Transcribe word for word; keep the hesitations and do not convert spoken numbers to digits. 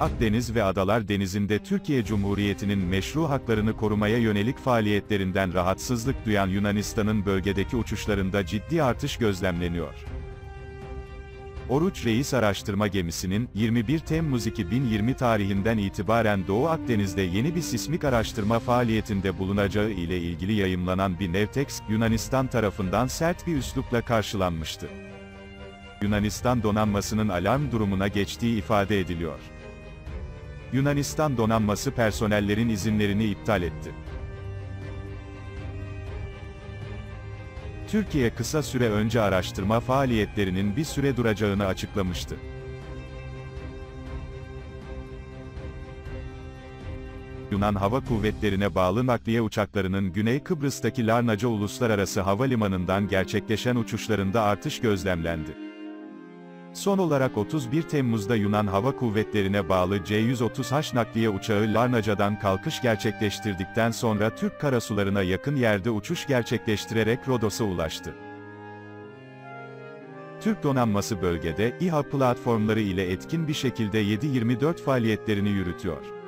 Akdeniz ve Adalar Denizi'nde Türkiye Cumhuriyeti'nin meşru haklarını korumaya yönelik faaliyetlerinden rahatsızlık duyan Yunanistan'ın bölgedeki uçuşlarında ciddi artış gözlemleniyor. Oruç Reis araştırma gemisinin, yirmi bir Temmuz iki bin yirmi tarihinden itibaren Doğu Akdeniz'de yeni bir sismik araştırma faaliyetinde bulunacağı ile ilgili yayımlanan bir Nevtex, Yunanistan tarafından sert bir üslupla karşılanmıştı. Yunanistan donanmasının alarm durumuna geçtiği ifade ediliyor. Yunanistan donanması personellerin izinlerini iptal etti. Türkiye kısa süre önce araştırma faaliyetlerinin bir süre duracağını açıklamıştı. Yunan Hava Kuvvetleri'ne bağlı nakliye uçaklarının Güney Kıbrıs'taki Larnaca Uluslararası Havalimanı'ndan gerçekleşen uçuşlarında artış gözlemlendi. Son olarak otuz bir Temmuz'da Yunan Hava Kuvvetleri'ne bağlı C yüz otuz H nakliye uçağı Larnaca'dan kalkış gerçekleştirdikten sonra Türk karasularına yakın yerde uçuş gerçekleştirerek Rodos'a ulaştı. Türk donanması bölgede İHA platformları ile etkin bir şekilde yedi yirmi dört faaliyetlerini yürütüyor.